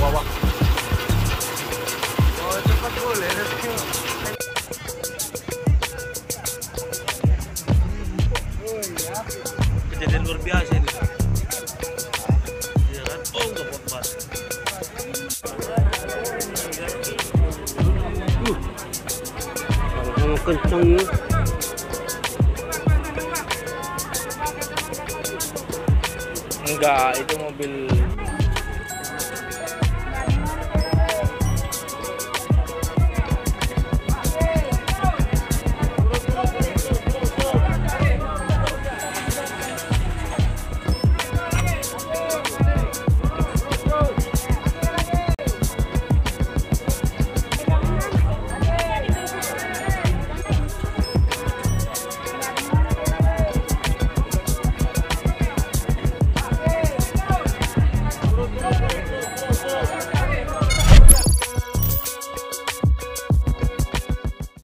bawah. Oh, cepat boleh rescue. Kejadian luar biasa ini. Iya kan? Oh, nggak buat. Kalau kencangnya. Enggak, itu mobil